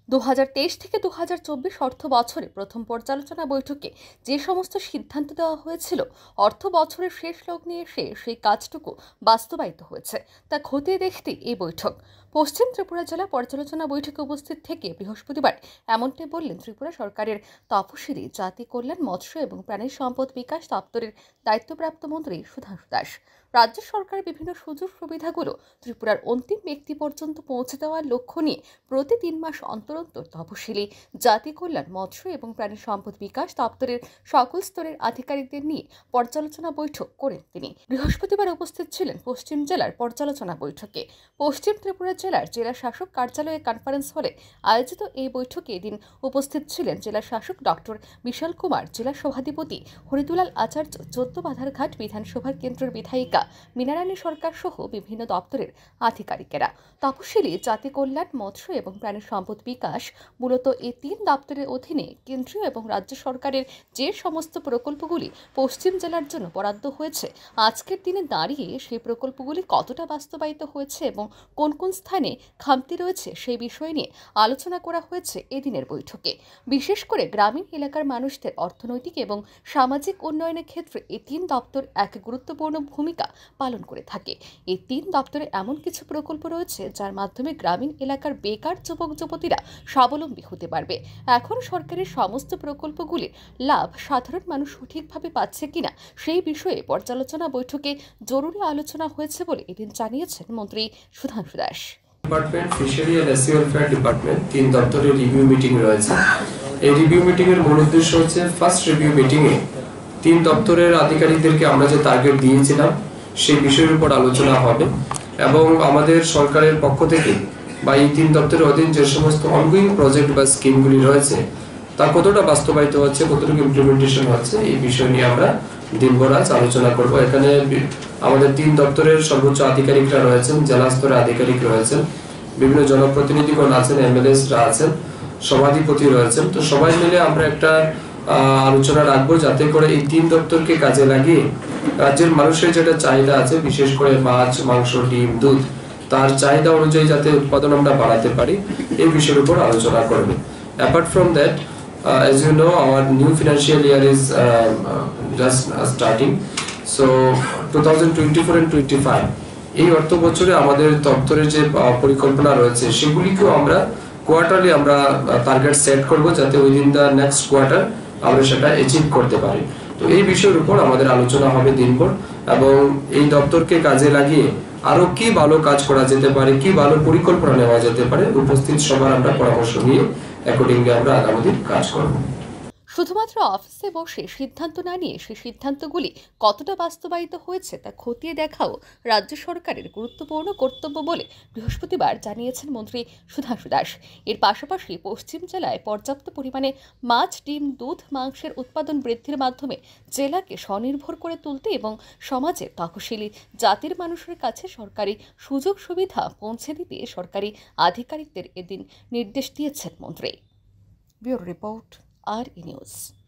2023 থেকে 2024 অর্থ বছরে প্রথম পর্যালোচনা বৈঠকে যে সমস্ত সিদ্ধান্ত দেওয়া হয়েছিল অর্থ বছরের শেষ লগ্নে এসে সেই কাজটুকু বাস্তবায়িত হয়েছে তা খতিয়ে দেখতে এই বৈঠক। পশ্চিম ত্রিপুরা জেলা পর্যালোচনা বৈঠকে উপস্থিত থেকে বৃহস্পতিবার এমনটাই বললেন ত্রিপুরা সরকারের তপশিলি জাতি কল্যাণ, মৎস্য এবং প্রাণী সম্পদ বিকাশ দপ্তরের দায়িত্বপ্রাপ্ত মন্ত্রী সুধাংশু দাস। রাজ্য সরকারের বিভিন্ন সুযোগ সুবিধাগুলো ত্রিপুরার অন্তিম ব্যক্তি পর্যন্ত পৌঁছে দেওয়ার লক্ষ্য নিয়ে প্রতি 3 মাস অন্তর অন্তর তপশিলি জাতি কল্যাণ, মৎস্য এবং প্রাণী সম্পদ বিকাশ দপ্তরের সকল স্তরের আধিকারিকদের নিয়ে পর্যালোচনা বৈঠক করেন তিনি। বৃহস্পতিবার উপস্থিত ছিলেন পশ্চিম জেলার পর্যালোচনা বৈঠকে। পশ্চিম ত্রিপুরা জেলার জেলা শাসক কার্যালয়ে কনফারেন্স হলে আয়োজিত এই বৈঠকে এদিন উপস্থিত ছিলেন জেলা শাসক ডক্টর বিশাল কুমার, জেলা সভাধিপতি হরিদুলাল আচার্য, 14 বাধারঘাট বিধানসভার কেন্দ্রের বিধায়িকা মীনারানী সরকার সহ বিভিন্ন দপ্তরের আধিকারিকেরা। তপশিলি জাতি কল্যাণ, মৎস্য এবং প্রাণী সম্পদ বিকাশ মূলত এই 3 দপ্তরের অধীনে কেন্দ্রীয় এবং রাজ্য সরকারের যে সমস্ত প্রকল্পগুলি পশ্চিম জেলার জন্য বরাদ্দ হয়েছে, আজকের দিনে দাঁড়িয়ে সেই প্রকল্পগুলি কতটা বাস্তবায়িত হয়েছে এবং কোন কোন স্থানে খামতি রয়েছে সেই বিষয় নিয়ে আলোচনা করা হয়েছে এদিনের বৈঠকে। বিশেষ করে গ্রামীণ এলাকার মানুষদের অর্থনৈতিক এবং সামাজিক উন্নয়নের ক্ষেত্রে এই 3 দপ্তর এক গুরুত্বপূর্ণ ভূমিকা পালন করে থাকে। এই 3 দপ্তরে এমন কিছু প্রকল্প রয়েছে যার মাধ্যমে গ্রামীণ এলাকার বেকার যুবক যুবতীরা স্বাবলম্বী হতে পারবে। এখন সরকারের সমস্ত প্রকল্পগুলির লাভ সাধারণ মানুষ সঠিকভাবে পাচ্ছে কিনা সেই বিষয়ে পর্যালোচনা বৈঠকে জরুরি আলোচনা হয়েছে বলে এদিন জানিয়েছেন মন্ত্রী সুধাংশু দাস। ডিপার্টমেন্ট ফিশারি আর এসি ওয়েলফেয়ার ডিপার্টমেন্ট 3 দপ্তরের রিভিউ মিটিং রয়েছে। এই রিভিউ মিটিং এর মূল উদ্দেশ্য হচ্ছে ফার্স্ট রিভিউ মিটিং এ 3 দপ্তরের আধিকারিকদেরকে আমরা যে টার্গেট দিয়েছিলাম সেই বিষয়ের উপর আলোচনা হবে এবং আমাদের সরকারের পক্ষ থেকে বা এই 3 দপ্তরের অধীন যে সমস্ত অনগোয়িং প্রজেক্ট বা স্কিমগুলি রয়েছে তা কতটা বাস্তবায়িত হচ্ছে, কতটুকু ইমপ্লিমেন্টেশন হচ্ছে, এই বিষয় নিয়ে আমরা দিনভর আজ আলোচনা করব। এখানে আমাদের 3 দপ্তরের সর্বোচ্চ আধিকারিকরা রয়েছেন, জেলা স্তরের আধিকারিক রয়েছেন, বিভিন্ন জনপ্রতিনিধিগণ আছেন, এমএলএসরা আছেন, সভাধিপতি রয়েছেন। তো সবাই মিলে আমরা একটা আলোচনা রাখবো যাতে করে এই 3 দপ্তরকে কাজে লাগিয়ে রাজ্যের মানুষের যেটা চাহিদা আছে, বিশেষ করে মাছ, মাংস, ডিম, দুধ, তার চাহিদা অনুযায়ী যাতে উৎপাদন আমরা বাড়াতে পারি এই বিষয়ের উপর আলোচনা করব। Apart from that, as you know, our new financial year is just starting. So 2024 and 25 এই অর্থ বছরে আমাদের দপ্তরের যে পরিকল্পনা রয়েছে সেগুলিকেও আমরা কোয়ার্টারলি আমরা টার্গেট সেট করব যাতে উইদিন দ্য নেক্সট কোয়ার্টার আমরা সেটা অ্যাচিভ করতে পারি। তো এই বিষয়ের উপর আমাদের আলোচনা হবে দিনভর এবং এই দপ্তরকে কাজে লাগিয়ে আরো কি ভালো কাজ করা যেতে পারে, কি ভালো পরিকল্পনা নেওয়া যেতে পারে, উপস্থিত সবার আমরা পরামর্শ নিয়ে অ্যাকর্ডিংলি আমরা আগামী দিন কাজ করব। শুধুমাত্র অফিসে বসে সিদ্ধান্ত না নিয়ে সেই সিদ্ধান্তগুলি কতটা বাস্তবায়িত হয়েছে তা খতিয়ে দেখাও রাজ্য সরকারের গুরুত্বপূর্ণ কর্তব্য বলে বৃহস্পতিবার জানিয়েছেন মন্ত্রী সুধাংশু দাস। এর পাশাপাশি পশ্চিম জেলায় পর্যাপ্ত পরিমাণে মাছ, ডিম, দুধ, মাংসের উৎপাদন বৃদ্ধির মাধ্যমে জেলাকে স্বনির্ভর করে তুলতে এবং সমাজের তপশিলি জাতির মানুষের কাছে সরকারি সুযোগ সুবিধা পৌঁছে দিতে সরকারি আধিকারিকদের এদিন নির্দেশ দিয়েছেন মন্ত্রী। Bureau report, RE News।